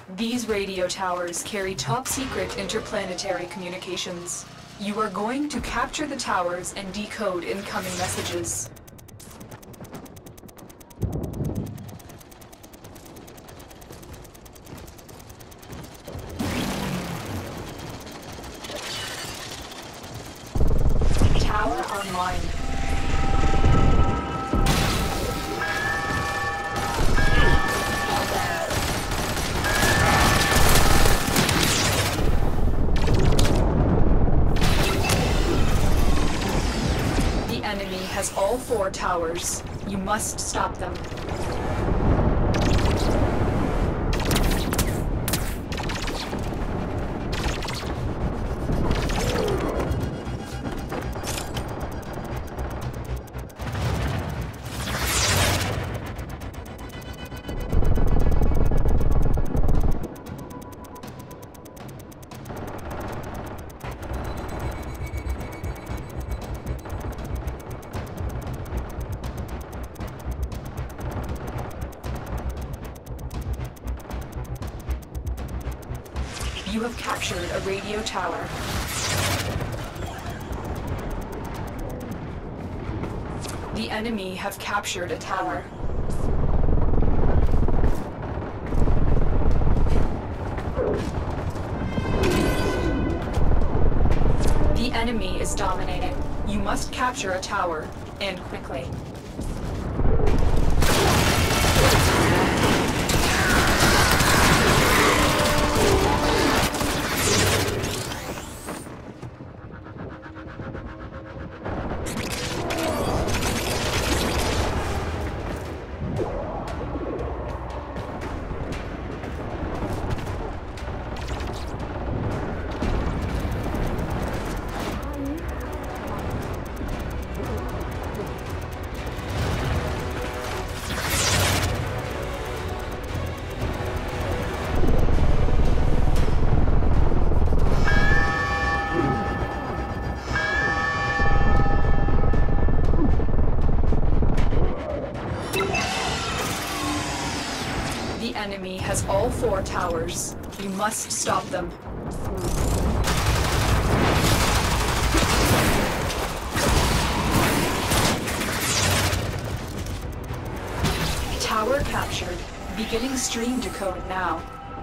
These radio towers carry top-secret interplanetary communications. You are going to capture the towers and decode incoming messages. Tower online. The enemy has all 4 towers. You must stop them. You have captured a radio tower. The enemy have captured a tower. The enemy is dominating. You must capture a tower, and quickly. The enemy has all 4 towers. You must stop them. Tower captured. Beginning stream decode now.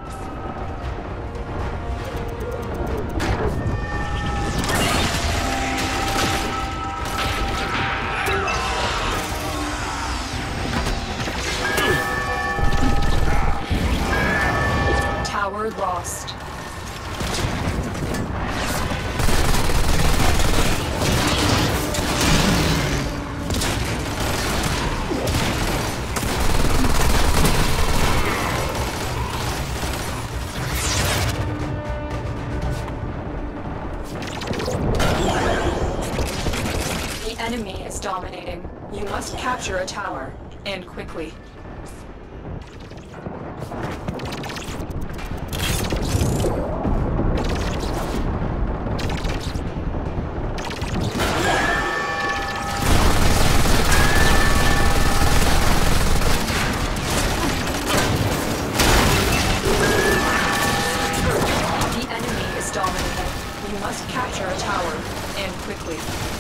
Tower lost. The enemy is dominating. You must capture a tower, and quickly. You must capture a tower, and quickly.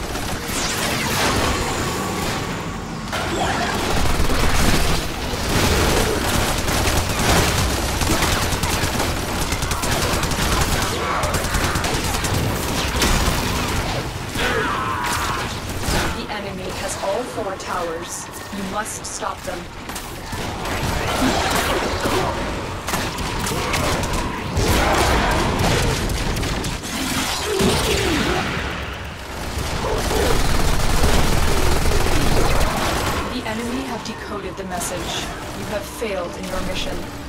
The enemy has all 4 towers. You must stop them. The enemy have decoded the message. You have failed in your mission.